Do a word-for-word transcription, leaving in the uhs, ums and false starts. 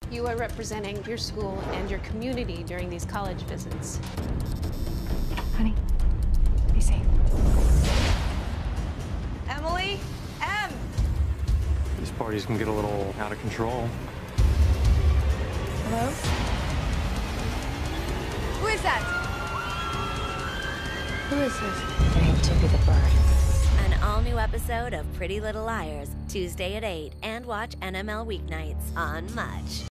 You are representing your school and your community during these college visits. Honey, be safe. Emily? Em! These parties can get a little out of control. Hello? Who is that? Who is this? Your name Tippy the bird. An all-new episode of Pretty Little Liars, Tuesday at eight, and watch N M L weeknights on Much.